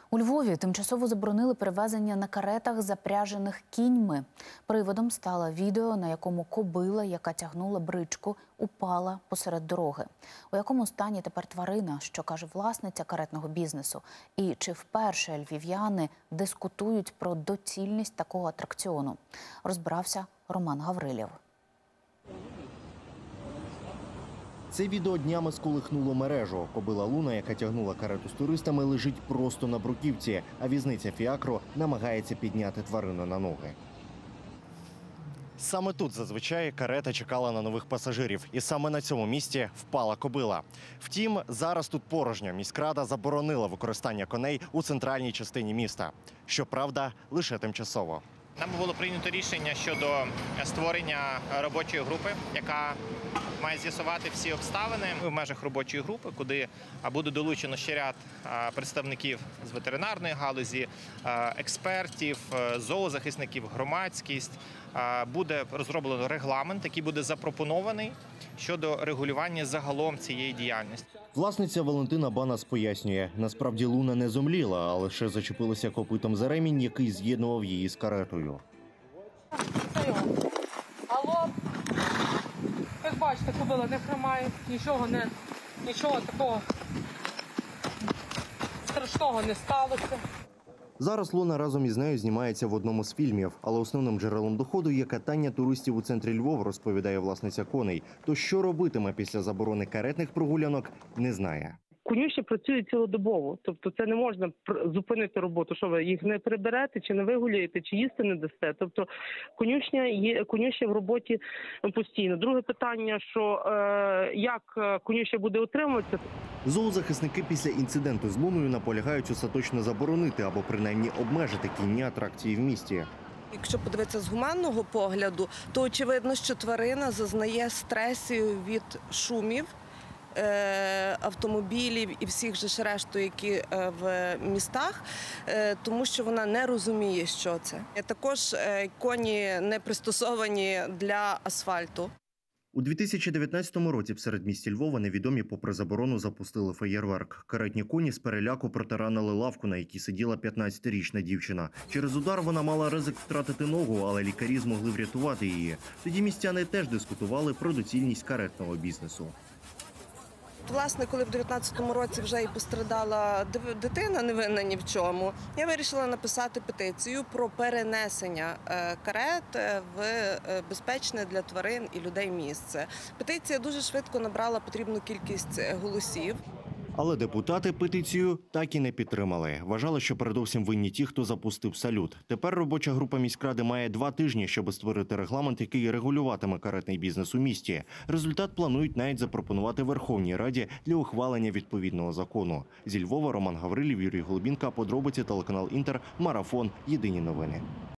У Львові тимчасово заборонили перевезення на каретах, запряжених кіньми. Приводом стало відео, на якому кобила, яка тягнула бричку, упала посеред дороги. У якому стані тепер тварина, що каже власниця каретного бізнесу? І чи вперше львів'яни дискутують про доцільність такого атракціону? Розбирався Роман Гаврилів. Це відео днями сколихнуло мережу. Кобила Луна, яка тягнула карету з туристами, лежить просто на бруківці, а візниця Фіакро намагається підняти тварину на ноги. Саме тут зазвичай карета чекала на нових пасажирів. І саме на цьому місці впала кобила. Втім, зараз тут порожньо. Міськрада заборонила використання коней у центральній частині міста. Щоправда, лише тимчасово. Нам було прийнято рішення щодо створення робочої групи, яка має з'ясувати всі обставини. В межах робочої групи, куди буде долучено ще ряд представників з ветеринарної галузі, експертів, зоозахисників, громадськість, буде розроблено регламент, який буде запропонований щодо регулювання загалом цієї діяльності. Власниця Валентина Банас пояснює, насправді Луна не зомліла, а лише зачепилася копитом за ремінь, який з'єднував її з каретою. Алло, як бачите, кобила не хромає, нічого такого страшного не сталося. Зараз Луна разом із нею знімається в одному з фільмів, але основним джерелом доходу є катання туристів у центрі Львова, розповідає власниця коней. То що робитиме після заборони каретних прогулянок, не знає. Конюші працюють цілодобово, тобто це не можна зупинити роботу. Що ви їх не приберете, чи не вигуляєте, чи їсти не дасте. Тобто конюшня в роботі постійно. Друге питання, що як конюшня буде утримуватися. Зоозахисники після інциденту з Луною наполягають остаточно заборонити або принаймні обмежити кінні атракції в місті. Якщо подивитися з гуманного погляду, то очевидно, що тварина зазнає стресів від шумів, автомобілів і всіх же решту, які в містах, тому що вона не розуміє, що це. Також коні не пристосовані для асфальту. У 2019 році в середмісті Львова невідомі попри заборону запустили феєрверк. Каретні коні з переляку протаранили лавку, на якій сиділа 15-річна дівчина. Через удар вона мала ризик втратити ногу, але лікарі змогли врятувати її. Тоді містяни теж дискутували про доцільність каретного бізнесу. Власне, коли в 2019 році вже і пострадала дитина, невинна ні в чому, я вирішила написати петицію про перенесення карет в безпечне для тварин і людей місце. Петиція дуже швидко набрала потрібну кількість голосів. Але депутати петицію так і не підтримали. Вважали, що передовсім винні ті, хто запустив салют. Тепер робоча група міськради має 2 тижні, щоб створити регламент, який регулюватиме каретний бізнес у місті. Результат планують навіть запропонувати Верховній Раді для ухвалення відповідного закону. Зі Львова Роман Гаврилів, Юрій Голубінка, подробиці, телеканал Інтер, Марафон, Єдині новини.